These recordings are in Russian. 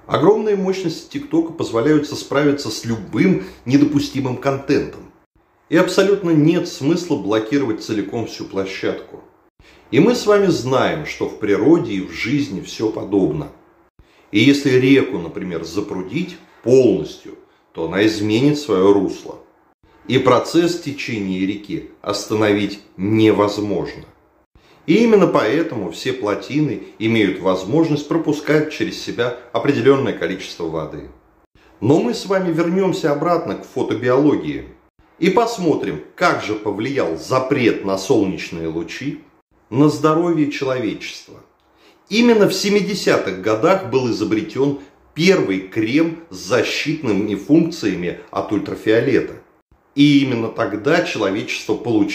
Огромные мощности ТикТока позволяют справиться с любым недопустимым контентом. И абсолютно нет смысла блокировать целиком всю площадку. И мы с вами знаем, что в природе и в жизни все подобно. И если реку, например, запрудить полностью, то она изменит свое русло. И процесс течения реки остановить невозможно. И именно поэтому все плотины имеют возможность пропускать через себя определенное количество воды. Но мы с вами вернемся обратно к фотобиологии и посмотрим, как же повлиял запрет на солнечные лучи на здоровье человечества. Именно в 70-х годах был изобретен первый крем с защитными функциями от ультрафиолета. И именно тогда человечество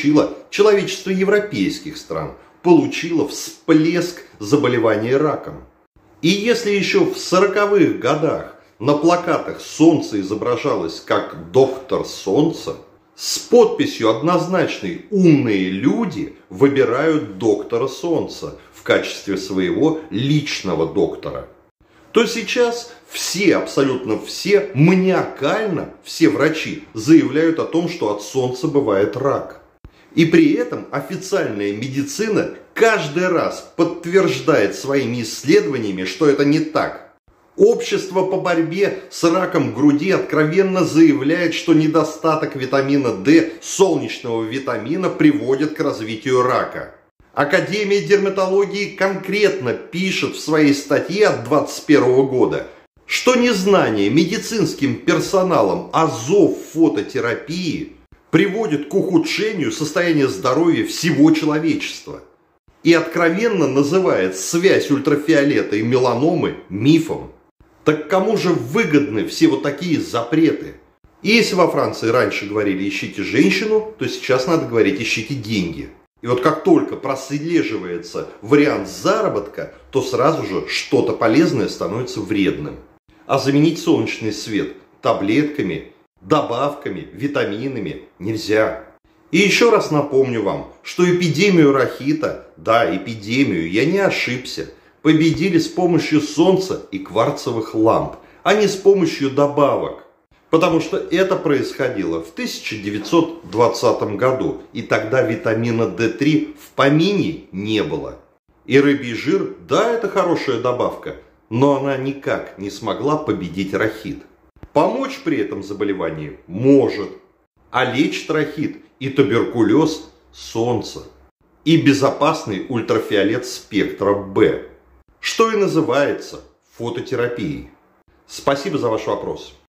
европейских стран, получило всплеск заболевания раком. И если еще в 40-х годах на плакатах солнце изображалось как доктор солнца, с подписью однозначной «умные люди выбирают доктора солнца» в качестве своего личного доктора, то сейчас абсолютно все, маниакально все врачи заявляют о том, что от солнца бывает рак. И при этом официальная медицина каждый раз подтверждает своими исследованиями, что это не так. Общество по борьбе с раком груди откровенно заявляет, что недостаток витамина D, солнечного витамина, приводит к развитию рака. Академия дерматологии конкретно пишет в своей статье от 2021 года, что незнание медицинским персоналом азов фототерапии приводит к ухудшению состояния здоровья всего человечества. И откровенно называет связь ультрафиолета и меланомы мифом. Так кому же выгодны все вот такие запреты? И если во Франции раньше говорили «ищите женщину», то сейчас надо говорить «ищите деньги». И вот как только прослеживается вариант заработка, то сразу же что-то полезное становится вредным. А заменить солнечный свет таблетками, добавками, витаминами нельзя. И еще раз напомню вам, что эпидемию рахита, да, эпидемию, я не ошибся, победили с помощью солнца и кварцевых ламп, а не с помощью добавок. Потому что это происходило в 1920 году, и тогда витамина D3 в помине не было. И рыбий жир, да, это хорошая добавка, но она никак не смогла победить рахит. Помочь при этом заболевании может, а лечит рахит и туберкулез солнце, и безопасный ультрафиолет спектра B, что и называется фототерапией. Спасибо за ваш вопрос.